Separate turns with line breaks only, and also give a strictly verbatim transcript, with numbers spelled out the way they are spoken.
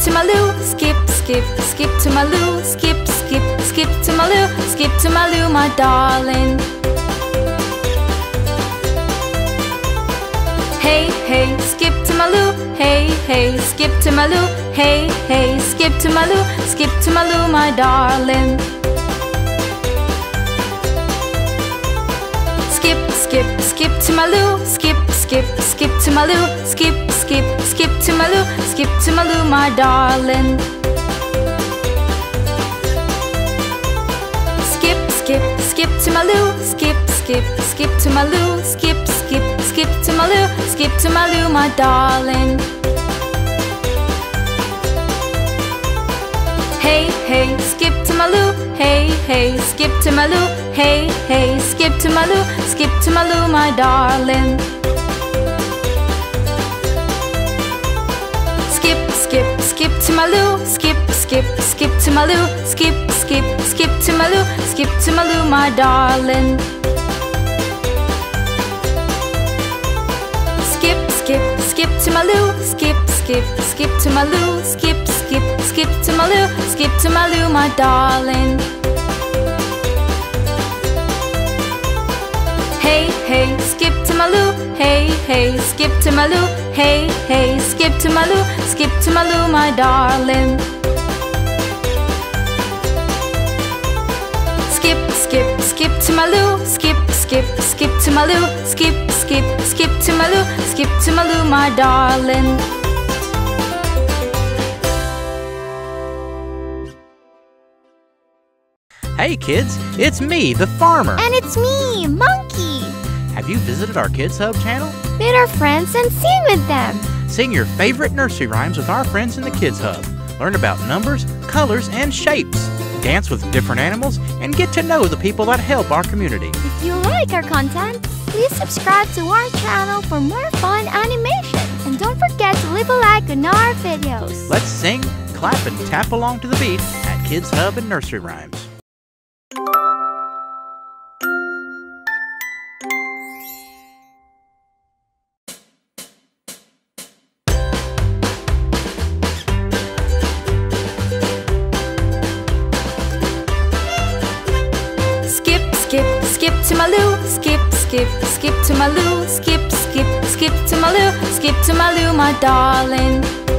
to my loo, skip, skip, skip to my loo, skip, skip, skip to my loo, skip to my loo, my darling. Hey, hey, skip to my loo, hey, hey, skip to my loo, hey, hey, skip to my loo, skip to my loo, my darling. Skip, skip, skip to my loo, skip, skip, skip to my loo, skip, skip, skip to my loo, skip to my loo, my darling. Skip, skip, skip to my loo, skip, skip, skip to my loo, skip, skip, skip to my loo, skip to my loo, my darling. Hey, hey, skip to my loo, hey, hey, skip to my loo, hey, hey, skip to my loo, skip to my loo, my darling. Skip, skip, skip to my loo, skip, skip, skip to my loo, skip, skip, skip to my loo, skip to my loo, my darling. Skip, skip, skip to my loo, skip, skip, skip to my loo, skip, skip, skip to my loo, skip to my loo, my darling. Hey, hey, skip to my loo, hey, hey, skip to my loo, hey, hey, skip to my loo, skip to my loo, my darling. Skip, skip, skip to my loo, skip, skip, skip to my loo, skip, skip, skip to my loo, skip to my loo, my darling.
Hey kids, it's me, the farmer.
And it's me, Monkey.
Have you visited our Kids Hub channel?
Meet our friends and sing with them.
Sing your favorite nursery rhymes with our friends in the Kids Hub. Learn about numbers, colors, and shapes. Dance with different animals and get to know the people that help our community.
If you like our content, please subscribe to our channel for more fun animation. And don't forget to leave a like on our videos.
Let's sing, clap, and tap along to the beat at Kids Hub and Nursery Rhymes.
Skip to my loo, skip, skip, skip to my loo, skip, skip, skip to my loo, skip to my loo, my darling.